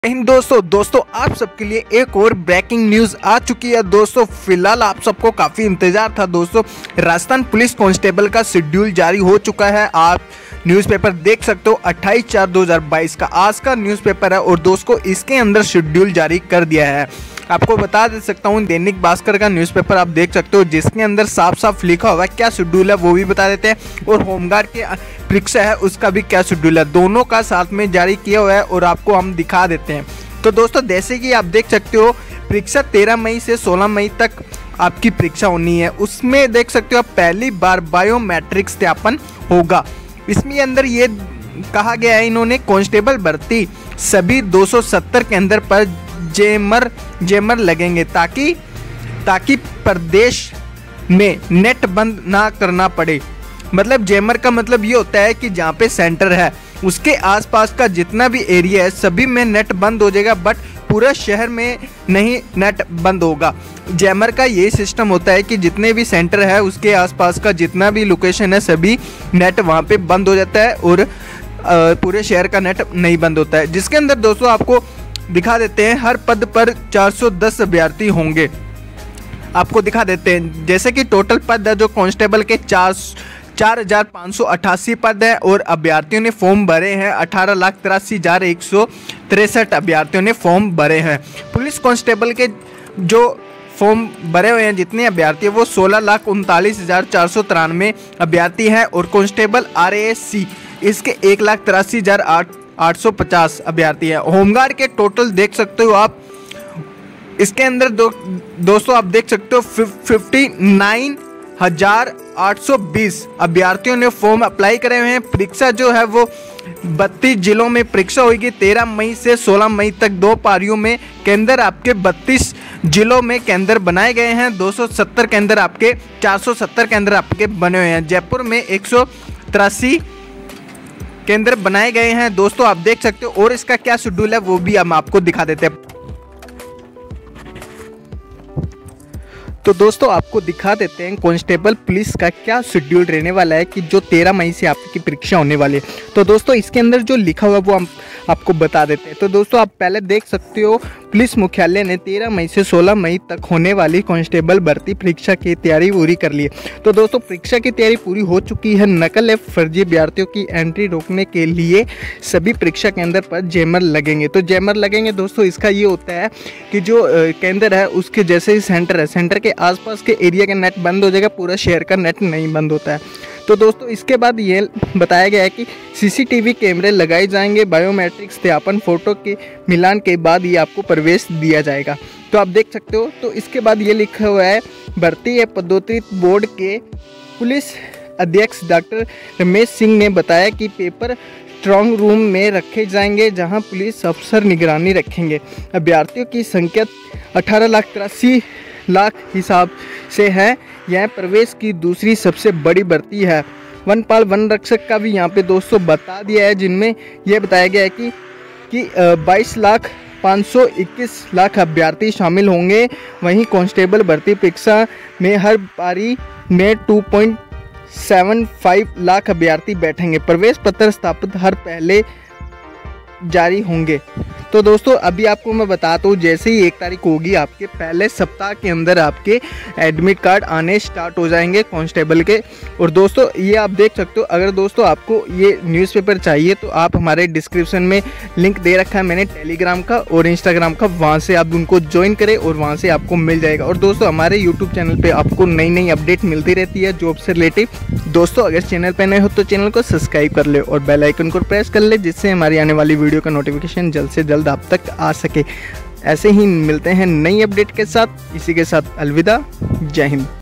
इन दोस्तों आप सबके लिए एक और ब्रेकिंग न्यूज आ चुकी है। दोस्तों फिलहाल आप सबको काफ़ी इंतजार था। दोस्तों राजस्थान पुलिस कांस्टेबल का शेड्यूल जारी हो चुका है। आप न्यूज़पेपर देख सकते हो 28/4/2022 का आज का न्यूज़पेपर है और दोस्तों इसके अंदर शेड्यूल जारी कर दिया है। आपको बता दे सकता हूँ दैनिक भास्कर का न्यूज़पेपर आप देख सकते हो जिसके अंदर साफ साफ लिखा हुआ है क्या शेड्यूल है वो भी बता देते हैं, और होमगार्ड के परीक्षा है उसका भी क्या शेड्यूल है, दोनों का साथ में जारी किया हुआ है और आपको हम दिखा देते हैं। तो दोस्तों जैसे कि आप देख सकते हो परीक्षा 13 मई से 16 मई तक आपकी परीक्षा होनी है। उसमें देख सकते हो आप पहली बार बायोमेट्रिक सत्यापन होगा। इसमें अंदर ये कहा गया है इन्होंने कांस्टेबल भर्ती सभी 270 केंद्र पर जेमर लगेंगे ताकि प्रदेश में नेट बंद ना करना पड़े। मतलब जेमर का मतलब ये होता है कि जहाँ पे सेंटर है उसके आसपास का जितना भी एरिया है सभी में नेट बंद हो जाएगा, बट पूरा शहर में नहीं नेट बंद होगा। जैमर का ये सिस्टम होता है कि जितने भी सेंटर है उसके आसपास का जितना भी लोकेशन है सभी नेट वहाँ पे बंद हो जाता है और पूरे शहर का नेट नहीं बंद होता है। जिसके अंदर दोस्तों आपको दिखा देते हैं हर पद पर 410 अभ्यर्थी होंगे। आपको दिखा देते हैं जैसे कि टोटल पद है जो कांस्टेबल के 4,588 पद है और अभ्यर्थियों ने फॉर्म भरे हैं 18,83,163 अभ्यर्थियों ने फॉर्म भरे हैं। पुलिस कांस्टेबल के जो फॉर्म भरे हुए हैं जितने अभ्यर्थी है वो 16,39,493 अभ्यर्थी हैं और कांस्टेबल RAC इसके 1,83,850 अभ्यर्थी हैं। होमगार्ड के टोटल देख सकते हो आप इसके अंदर दोस्तों आप देख सकते हो 59,820 अभ्यर्थियों ने फॉर्म अप्लाई करे हुए हैं। परीक्षा जो है वो 32 जिलों में परीक्षा होगी। 13 मई से 16 मई तक 2 पारियों में केंद्र आपके 32 जिलों में केंद्र बनाए गए हैं। 270 केंद्र आपके 470 केंद्र आपके बने हुए हैं। जयपुर में 183 केंद्र बनाए गए हैं। दोस्तों आप देख सकते हो और इसका क्या शेड्यूल है वो भी हम आपको दिखा देते हैं। तो दोस्तों आपको दिखा देते हैं कांस्टेबल पुलिस का क्या शेड्यूल रहने वाला है कि जो 13 मई से आपकी परीक्षा होने वाली है। तो दोस्तों इसके अंदर जो लिखा हुआ है वो हम आपको बता देते हैं। तो दोस्तों आप पहले देख सकते हो पुलिस मुख्यालय ने 13 मई से 16 मई तक होने वाली कांस्टेबल भर्ती परीक्षा की तैयारी पूरी कर ली है। तो दोस्तों परीक्षा की तैयारी पूरी हो चुकी है। नकल या फर्जी अभ्यर्थियों की एंट्री रोकने के लिए सभी परीक्षा केंद्र पर जैमर लगेंगे। तो जैमर लगेंगे दोस्तों इसका ये होता है कि जो केंद्र है उसके जैसे ही सेंटर है सेंटर के आसपास के एरिया का नेट बंद हो जाएगा, पूरा शहर का नेट नहीं बंद होता है। तो दोस्तों इसके बाद ये बताया गया है कि CCTV कैमरे लगाए जाएंगे। बायोमेट्रिक सत्यापन फोटो के मिलान के बाद ये आपको प्रवेश दिया जाएगा। तो आप देख सकते हो। तो इसके बाद ये लिखा हुआ है भर्ती एवं पदोन्नति बोर्ड के पुलिस अध्यक्ष डॉक्टर रमेश सिंह ने बताया कि पेपर स्ट्रॉन्ग रूम में रखे जाएंगे जहां पुलिस अफसर निगरानी रखेंगे। अभ्यर्थियों की संख्या 18,83,00,000 हिसाब से है। यह प्रवेश की दूसरी सबसे बड़ी भर्ती है। वनपाल वन रक्षक का भी यहाँ पे दोस्तों बता दिया है जिनमें यह बताया गया है कि 22,521,00,000 अभ्यर्थी शामिल होंगे। वहीं कांस्टेबल भर्ती परीक्षा में हर पारी में 2.75 लाख अभ्यर्थी बैठेंगे। प्रवेश पत्र स्थापित हर पहले जारी होंगे। तो दोस्तों अभी आपको मैं बताता हूँ जैसे ही 1 तारीख होगी आपके पहले सप्ताह के अंदर आपके एडमिट कार्ड आने स्टार्ट हो जाएंगे कांस्टेबल के। और दोस्तों ये आप देख सकते हो। अगर दोस्तों आपको ये न्यूज़पेपर चाहिए तो आप हमारे डिस्क्रिप्शन में लिंक दे रखा है मैंने टेलीग्राम का और इंस्टाग्राम का, वहाँ से आप उनको ज्वाइन करें और वहाँ से आपको मिल जाएगा। और दोस्तों हमारे यूट्यूब चैनल पर आपको नई नई अपडेट मिलती रहती है जॉब से रिलेटिव। दोस्तों अगर चैनल पर नए हो तो चैनल को सब्सक्राइब कर ले और बेल आइकन को प्रेस कर ले जिससे हमारी आने वाली वीडियो का नोटिफिकेशन जल्द से जल्द आप तक आ सके। ऐसे ही मिलते हैं नई अपडेट के साथ। इसी के साथ अलविदा, जय हिंद।